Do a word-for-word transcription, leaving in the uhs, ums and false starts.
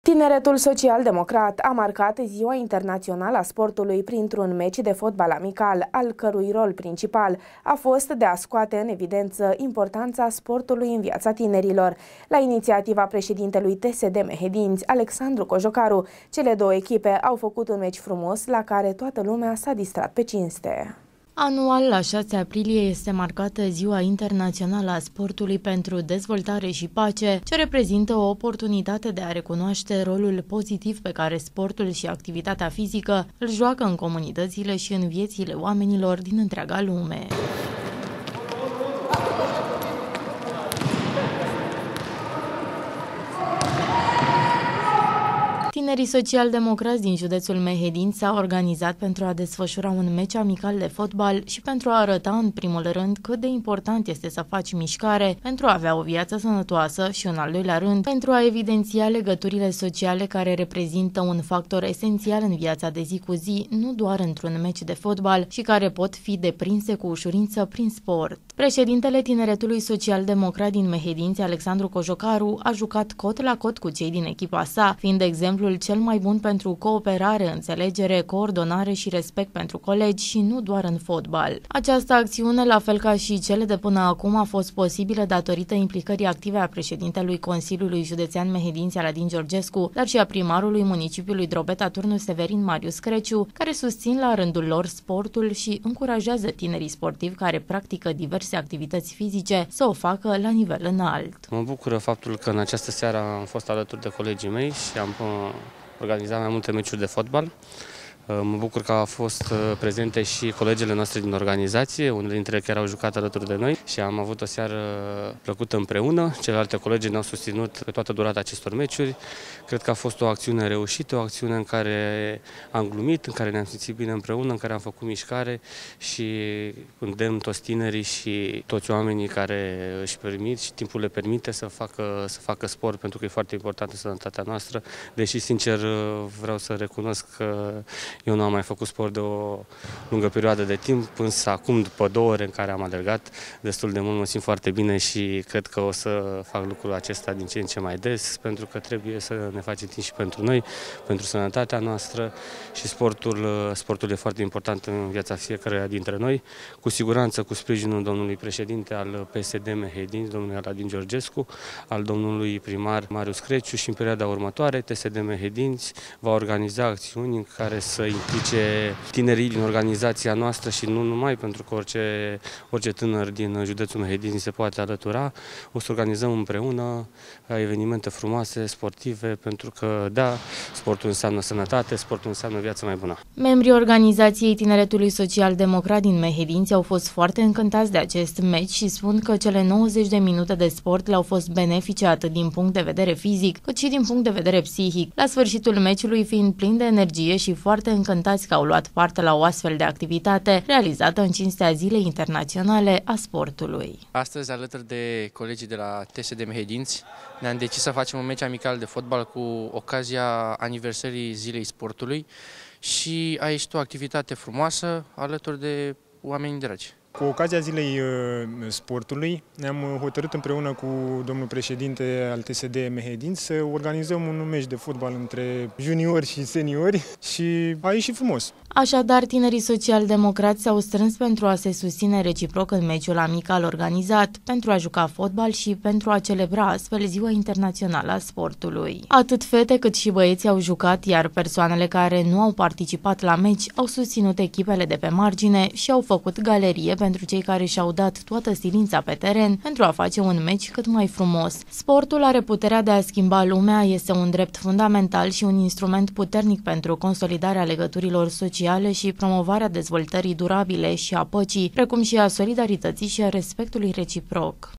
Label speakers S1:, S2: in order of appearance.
S1: Tineretul social-democrat a marcat Ziua Internațională a Sportului printr-un meci de fotbal amical, al cărui rol principal a fost de a scoate în evidență importanța sportului în viața tinerilor. La inițiativa președintelui T S D Mehedinți, Alexandru Cojocaru, cele două echipe au făcut un meci frumos la care toată lumea s-a distrat pe cinste.
S2: Anual, la șase aprilie, este marcată Ziua Internațională a Sportului pentru Dezvoltare și Pace, ce reprezintă o oportunitate de a recunoaște rolul pozitiv pe care sportul și activitatea fizică îl joacă în comunitățile și în viețile oamenilor din întreaga lume. Tinerii social-democrați din județul Mehedinți s-au organizat pentru a desfășura un meci amical de fotbal și pentru a arăta în primul rând cât de important este să faci mișcare pentru a avea o viață sănătoasă și, în al doilea rând, pentru a evidenția legăturile sociale care reprezintă un factor esențial în viața de zi cu zi, nu doar într-un meci de fotbal, și care pot fi deprinse cu ușurință prin sport. Președintele Tineretului Social-Democrat din Mehedinți, Alexandru Cojocaru, a jucat cot la cot cu cei din echipa sa, fiind exemplul cel mai bun pentru cooperare, înțelegere, coordonare și respect pentru colegi și nu doar în fotbal. Această acțiune, la fel ca și cele de până acum, a fost posibilă datorită implicării active a președintelui Consiliului Județean Mehedinți, Aladin Georgescu, dar și a primarului municipiului Drobeta Turnu Severin, Marius Creciu, care susțin la rândul lor sportul și încurajează tinerii sportivi care practică diverse activități fizice să o facă la nivel înalt.
S3: Mă bucură faptul că în această seară am fost alături de colegii mei și am organizat mai multe meciuri de fotbal. Mă bucur că au fost prezente și colegele noastre din organizație, unele dintre ele chiar au jucat alături de noi și am avut o seară plăcută împreună. Celelalte colegi ne-au susținut pe toată durata acestor meciuri. Cred că a fost o acțiune reușită, o acțiune în care am glumit, în care ne-am simțit bine împreună, în care am făcut mișcare și îndemn toți tinerii și toți oamenii care își permit și timpul le permite să facă, să facă sport, pentru că e foarte importantă sănătatea noastră, deși, sincer, vreau să recunosc că eu nu am mai făcut sport de o lungă perioadă de timp, însă acum, după două ore în care am alergat destul de mult, mă simt foarte bine și cred că o să fac lucrul acesta din ce în ce mai des, pentru că trebuie să ne facem timp și pentru noi, pentru sănătatea noastră și sportul, sportul e foarte important în viața fiecăruia dintre noi. Cu siguranță, cu sprijinul domnului președinte al P S D Mehedinți, domnului Aladin Georgescu, al domnului primar Marius Creciu, și în perioada următoare T S D Mehedinți va organiza acțiuni în care să implice tinerii din organizația noastră și nu numai, pentru că orice, orice tânăr din județul Mehedinți se poate alătura. O să organizăm împreună evenimente frumoase, sportive, pentru că, da, sportul înseamnă sănătate, sportul înseamnă viață mai bună.
S2: Membrii organizației Tineretului Social-Democrat din Mehedinți au fost foarte încântați de acest meci și spun că cele nouăzeci de minute de sport le-au fost benefice atât din punct de vedere fizic, cât și din punct de vedere psihic, la sfârșitul meciului fiind plin de energie și foarte încântați că au luat parte la o astfel de activitate realizată în cinstea Zilei Internaționale a Sportului.
S4: Astăzi, alături de colegii de la T S D Mehedinți, ne-am decis să facem un meci amical de fotbal cu ocazia aniversării Zilei Sportului și a ieșit o activitate frumoasă alături de oameni dragi.
S5: Cu ocazia Zilei Sportului ne-am hotărât împreună cu domnul președinte al T S D Mehedinți să organizăm un meci de fotbal între juniori și seniori și a ieșit frumos.
S2: Așadar, tinerii social-democrați s-au strâns pentru a se susține reciproc în meciul amical organizat, pentru a juca fotbal și pentru a celebra astfel Ziua Internațională a Sportului. Atât fete cât și băieți au jucat, iar persoanele care nu au participat la meci au susținut echipele de pe margine și au făcut galerie pentru cei care și-au dat toată silința pe teren pentru a face un meci cât mai frumos. Sportul are puterea de a schimba lumea, este un drept fundamental și un instrument puternic pentru consolidarea legăturilor sociale și promovarea dezvoltării durabile și a păcii, precum și a solidarității și a respectului reciproc.